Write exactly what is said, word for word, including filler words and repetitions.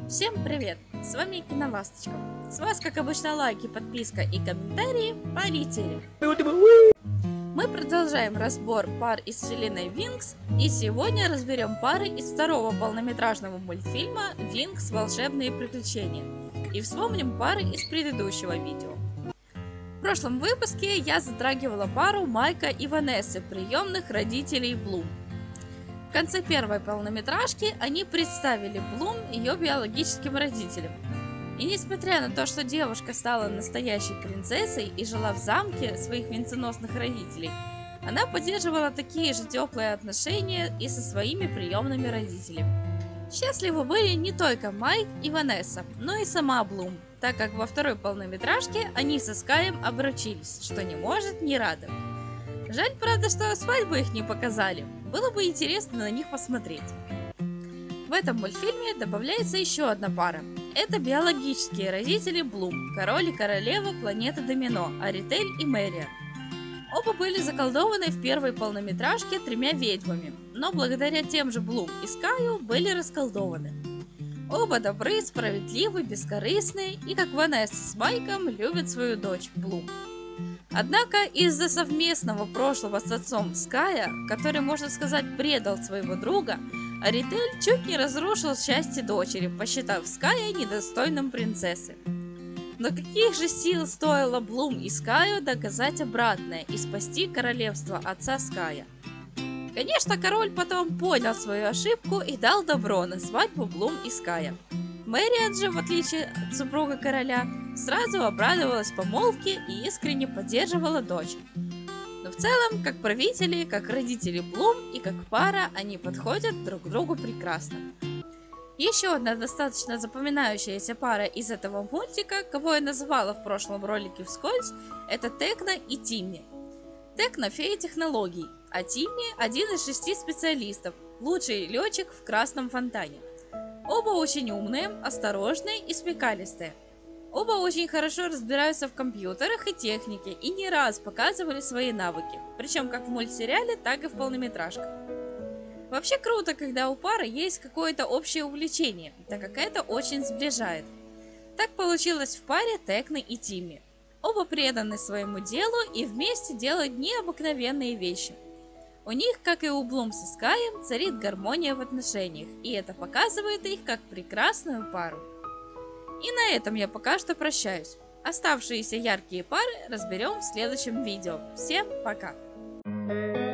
Всем привет! С вами Киноласточка. С вас, как обычно, лайки, подписка и комментарии. Полетели! Мы продолжаем разбор пар из вселенной Винкс, и сегодня разберем пары из второго полнометражного мультфильма Винкс Волшебные приключения. И вспомним пары из предыдущего видео. В прошлом выпуске я затрагивала пару Майка и Ванессы, приемных родителей Блум. В конце первой полнометражки они представили Блум ее биологическим родителям. И несмотря на то, что девушка стала настоящей принцессой и жила в замке своих венценосных родителей, она поддерживала такие же теплые отношения и со своими приемными родителями. Счастливы были не только Майк и Ванесса, но и сама Блум, так как во второй полнометражке они со Скаем обручились, что не может не радовать. Жаль, правда, что свадьбу их не показали. Было бы интересно на них посмотреть. В этом мультфильме добавляется еще одна пара. Это биологические родители Блум, король и королева планеты Домино, Аритель и Мэриан. Оба были заколдованы в первой полнометражке тремя ведьмами, но благодаря тем же Блум и Скаю были расколдованы. Оба добры, справедливы, бескорыстные и, как Ванесса с Майком, любят свою дочь Блум. Однако из-за совместного прошлого с отцом Ская, который, можно сказать, предал своего друга, Аритель чуть не разрушил счастье дочери, посчитав Ская недостойным принцессы. Но каких же сил стоило Блум и Скаю доказать обратное и спасти королевство отца Ская? Конечно, король потом понял свою ошибку и дал добро на свадьбу Блум и Ская. Мэриан же, в отличие от супруга короля, сразу обрадовалась помолвке и искренне поддерживала дочь. Но в целом, как правители, как родители Блум и как пара, они подходят друг другу прекрасно. Еще одна достаточно запоминающаяся пара из этого мультика, кого я называла в прошлом ролике вскользь, это Текна и Тимми. Текна фея технологий, а Тимми один из шести специалистов, лучший летчик в Красном фонтане. Оба очень умные, осторожные и смекалистые. Оба очень хорошо разбираются в компьютерах и технике и не раз показывали свои навыки, причем как в мультсериале, так и в полнометражках. Вообще круто, когда у пары есть какое-то общее увлечение, так как это очень сближает. Так получилось в паре Текны и Тимми. Оба преданы своему делу и вместе делают необыкновенные вещи. У них, как и у Блум со Скаем, царит гармония в отношениях, и это показывает их как прекрасную пару. И на этом я пока что прощаюсь. Оставшиеся яркие пары разберем в следующем видео. Всем пока!